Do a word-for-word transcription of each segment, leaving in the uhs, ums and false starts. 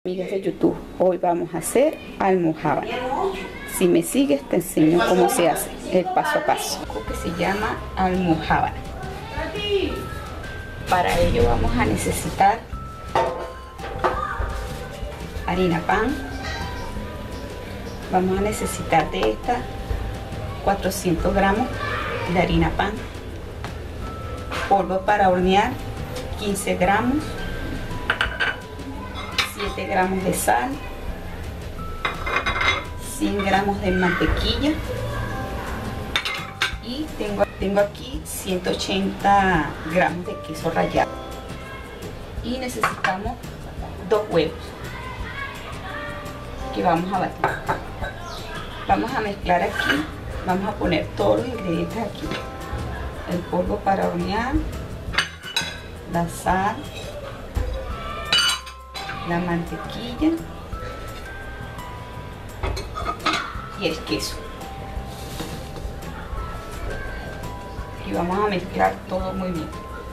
Amigas de YouTube, hoy vamos a hacer almojábana. Si me sigues te enseño cómo se hace, el paso a paso, que se llama almojábana. Para ello vamos a necesitar harina pan. Vamos a necesitar de esta cuatrocientos gramos de harina pan, polvo para hornear quince gramos, siete gramos de sal, cien gramos de mantequilla y tengo, tengo aquí ciento ochenta gramos de queso rallado. Y necesitamos dos huevos que vamos a batir. Vamos a mezclar aquí, vamos a poner todos los ingredientes aquí: el polvo para hornear, la sal, la mantequilla y el queso. Y vamos a mezclar todo muy bien.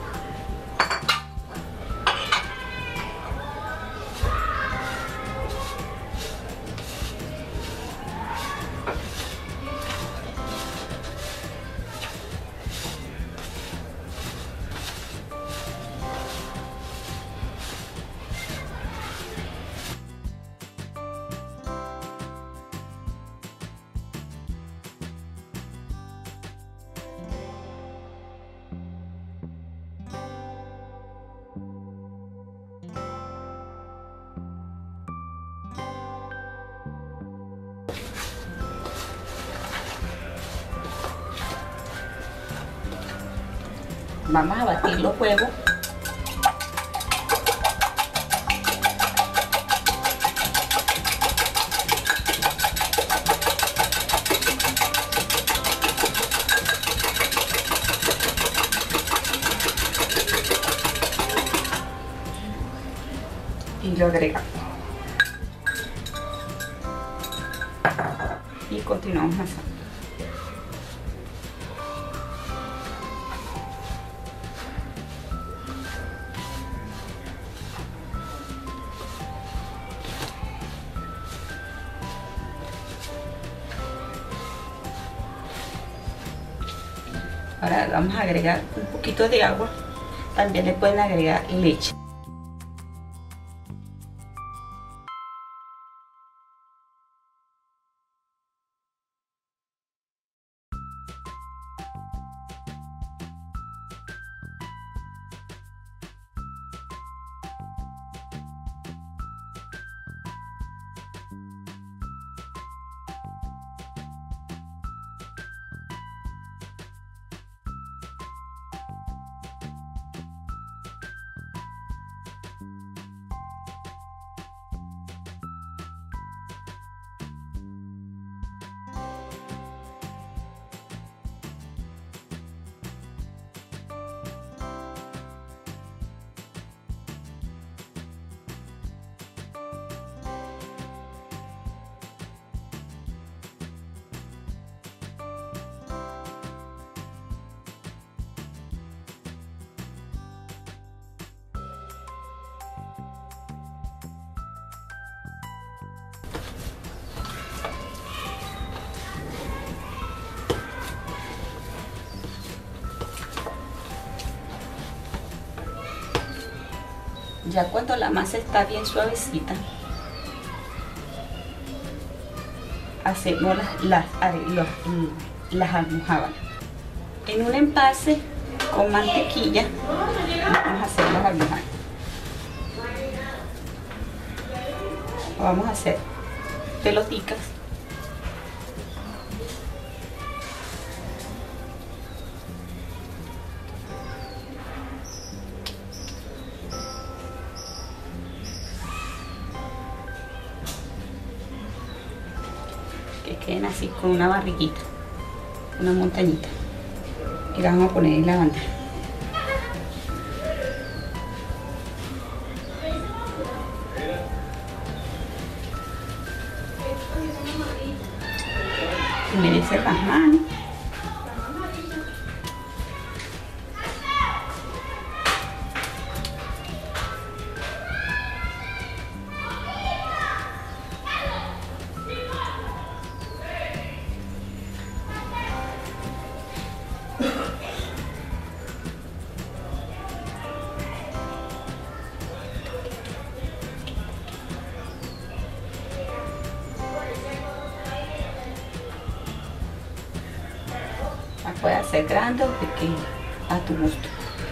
Vamos a batir los huevos. Y lo agregamos. Y continuamos así. Ahora vamos a agregar un poquito de agua. También le pueden agregar leche. Ya cuando la masa está bien suavecita, hacemos las, las, los, las almojábanas. En un envase con mantequilla vamos a hacer las almojábanas. Vamos a hacer pelotitas. Que queden así con una barriguita, una montañita, y la vamos a poner en la bandeja. Humedece las manos. puede hacer grande o pequeña, a tu gusto.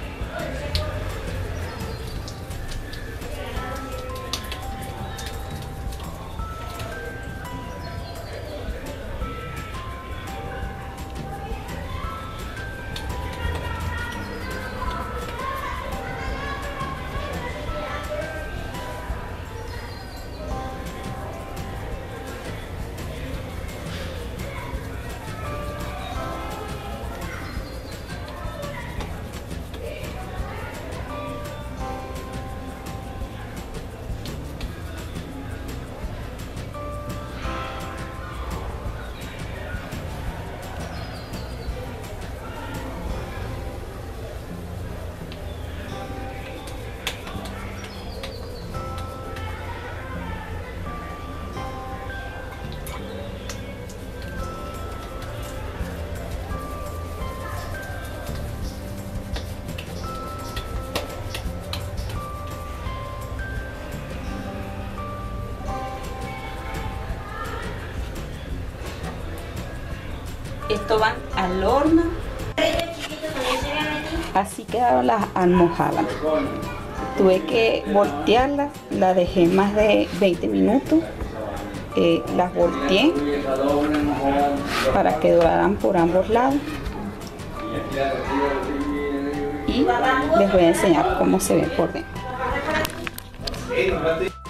Esto van al horno. Así quedaron las almohadas. Tuve que voltearlas, las dejé más de veinte minutos. Eh, las volteé para que doraran por ambos lados. Y les voy a enseñar cómo se ven por dentro.